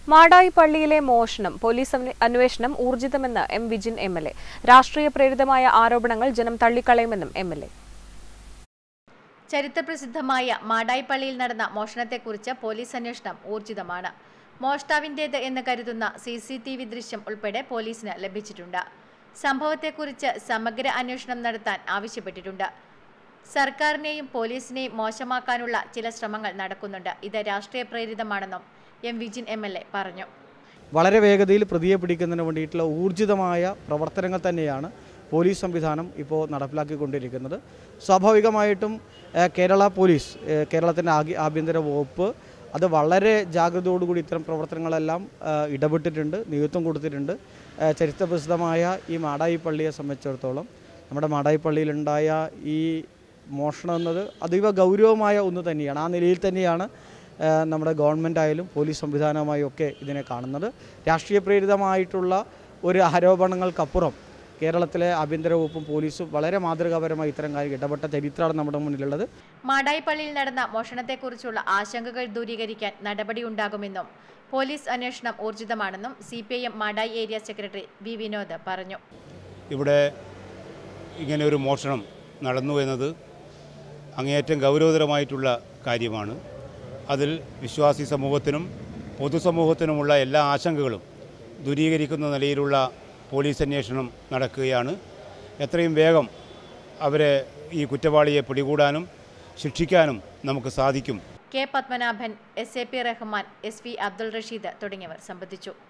മാടായി പള്ളിയിലെ മോഷണം പോലീസ് അന്വേഷണം ഊർജിതമെന്ന് എം വിജിൻ എംഎൽഎ. രാഷ്ട്രീയ പ്രേരിതമായ ആരോപണങ്ങൾ ജനം തള്ളിക്കളയുമെന്നും എംഎൽഎ. ചരിത്രപ്രസിദ്ധമായ മാടായി പള്ളിയിൽ നടന്ന മോഷണത്തെക്കുറിച്ച് പോലീസ് അന്വേഷണം ഊർജിതമാണ്. മോഷ്ടാവിന്റേത് എന്ന് കരുതുന്ന CCTV ദൃശ്യം ഉൾപ്പെടെ പോലീസിന് ലഭിച്ചിട്ടുണ്ട്. സംഭവത്തെക്കുറിച്ച് സമഗ്ര അന്വേഷണം നടത്താൻ ആവശ്യപ്പെട്ടിട്ടുണ്ട്. സർക്കാരിനെയും പോലീസിനെയും മോശമാക്കാനുള്ള ചില ശ്രമങ്ങൾ നടക്കുന്നുണ്ട്. ഇത് രാഷ്ട്രീയ പ്രേരിതമാണെന്നും എം വിജിൻ എംഎൽഎ പറഞ്ഞു. വളരെ വേഗതയിൽ പ്രതിയെ പിടിക്കുന്നതിന് വേണ്ടിയിട്ടുള്ള ഊർജിതമായ പ്രവർത്തനങ്ങൾ തന്നെയാണ് പോലീസ് സംവിധാനം ഇപ്പോൾ നടപ്പിലാക്കിക്കൊണ്ടിരിക്കുന്നത്. സ്വാഭാവികമായിട്ടും കേരള പോലീസ്, കേരളത്തിൻ്റെ ആഭ്യന്തര വകുപ്പ് അത് വളരെ ജാഗ്രതയോടുകൂടി ഇത്തരം പ്രവർത്തനങ്ങളെല്ലാം ഇടപെട്ടിട്ടുണ്ട്, നേതൃത്വം കൊടുത്തിട്ടുണ്ട്. ചരിത്രപ്രസിദ്ധമായ ഈ മാടായി പള്ളിയെ സംബന്ധിച്ചിടത്തോളം നമ്മുടെ മാടായി പള്ളിയിലുണ്ടായ ഈ മോഷണം എന്നത് അതീവ ഗൗരവമായ ഒന്ന് തന്നെയാണ്. ആ നിലയിൽ തന്നെയാണ് നമ്മുടെ ഗവൺമെൻറ് ആയാലും പോലീസ് സംവിധാനമായും ഒക്കെ ഇതിനെ കാണുന്നത്. രാഷ്ട്രീയ പ്രേരിതമായിട്ടുള്ള ഒരു ആരോപണങ്ങൾക്കപ്പുറം കേരളത്തിലെ ആഭ്യന്തര വകുപ്പും പോലീസും വളരെ മാതൃകാപരമായി ഇത്തരം കാര്യം ഇടപെട്ട ചരിത്രമാണ് നമ്മുടെ മുന്നിലുള്ളത്. മാടായി പള്ളിയിൽ നടന്ന മോഷണത്തെക്കുറിച്ചുള്ള ആശങ്കകൾ ദൂരീകരിക്കാൻ നടപടിയുണ്ടാകുമെന്നും പോലീസ് അന്വേഷണം ഊർജിതമാണെന്നും CPIM Madayi area secretary V Vinod പറഞ്ഞു. ഇവിടെ ഇങ്ങനെ ഒരു മോഷണം നടന്നു എന്നത് അങ്ങേയറ്റം ഗൗരവതരമായിട്ടുള്ള കാര്യമാണ്. അതിൽ വിശ്വാസി സമൂഹത്തിനും പൊതുസമൂഹത്തിനുമുള്ള എല്ലാ ആശങ്കകളും ദൂരീകരിക്കുന്ന നിലയിലുള്ള പോലീസ് അന്വേഷണം നടക്കുകയാണ്. എത്രയും വേഗം അവരെ ഈ കുറ്റവാളിയെ പിടികൂടാനും ശിക്ഷിക്കാനും നമുക്ക് സാധിക്കും. K. Padmanabhan, SAP Rahman, SV Abdul Rasheed തുടങ്ങിയവർ സംബന്ധിച്ചു.